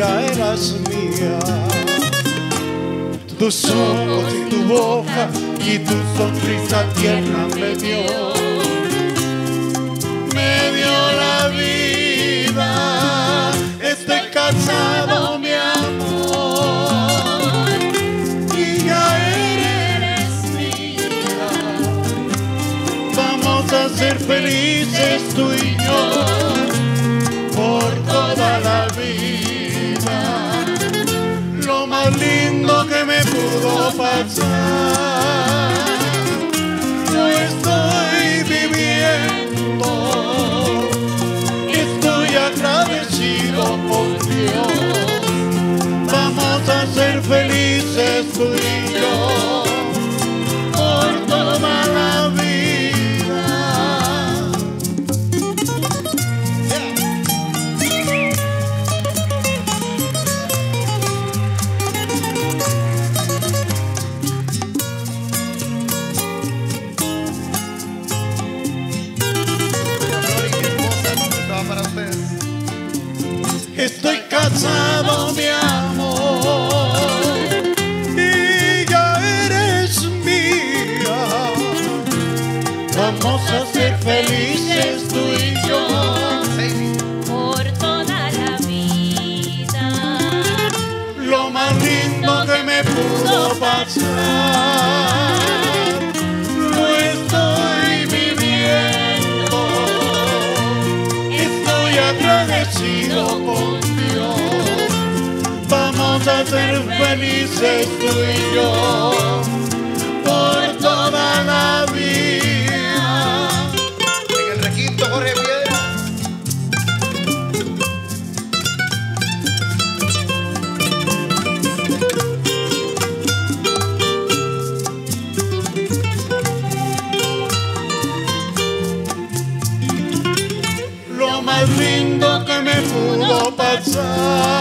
ya eras mía. Tus ojos y tu boca y tu sonrisa tierna me dio la vida. Estoy casado, mi amor, y ya eres mía. Vamos a ser felices tú y yo por toda la vida. Lo más lindo que me pudo pasar, yo estoy viviendo. Estoy agradecido por Dios. Vamos a ser felices tú y yo por toda la vida. Estoy casado, mi amor, y ya eres mía. Vamos a ser felices tú y yo por toda la vida. Lo más lindo que me pudo pasar, lo estoy viviendo. Estoy agradecido con Dios. Vamos a ser felices tú y yo por toda la vida. En el requinto Jorge Piedra. Lo más lindo que me pudo pasar,